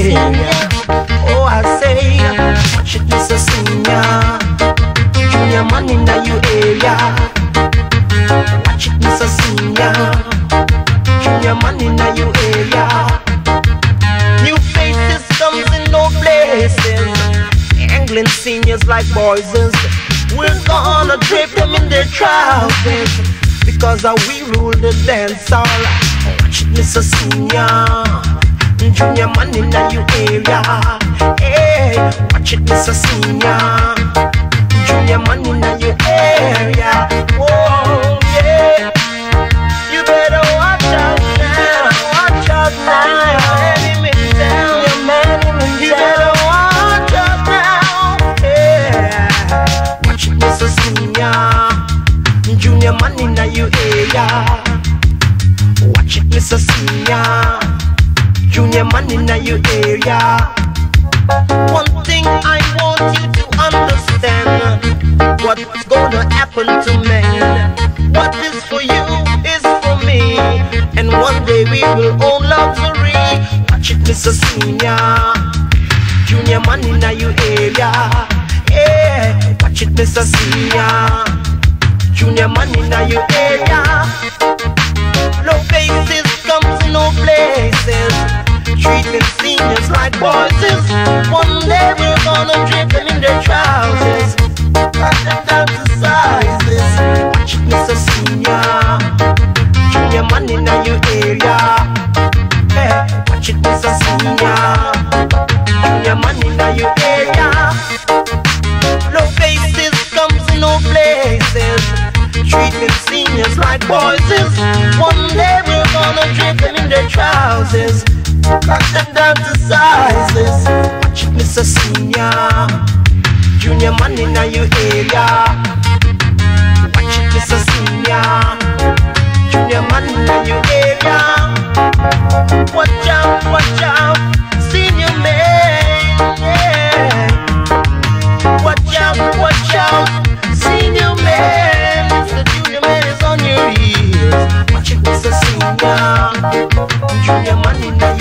area. Oh, I say, watch it, Mr. Senior. Junior man in the you area. Watch it, Mr. Senior. Junior man in the you area. New faces comes in no places. England seniors like boys. We're gonna drape them in their trousers, because we rule the dance hall. Watch it, Mr. Senior. Junior man in the you area. Hey, watch it, Mr. Senior. Junior man in the you area. Whoa, yeah. You better watch out now. Watch out now. Enemy down. Your man in the you better watch out now. Yeah. Watch it, Mr. Senior. Junior man in the you area. Watch it, Mr. Senior. Junior man in your area. One thing I want you to understand: what's gonna happen to men? What is for you is for me, and one day we will own luxury. Watch it, Mr. Senior. Junior man in your area. Yeah, watch it, Mr. Senior. Junior man in your area. No faces comes in no places. Treating seniors like boys. One day we're gonna drape them in their trousers, cut them down to sizes. Watch it, Mr. Senior. Junior man in your area. Yeah, watch it, Mr. Senior. Junior man in your area. No faces comes in no places. Treating seniors like boys. One day we're gonna drape them in their trousers, cut them down to sizes. Watch it, Mr. Senior. Junior man in your area. Watch it, Mr. Senior. Junior man in your area. Watch out, senior man. Yeah. Watch out, senior man. The junior man is on your heels. Watch it, Mr. Senior. Junior man in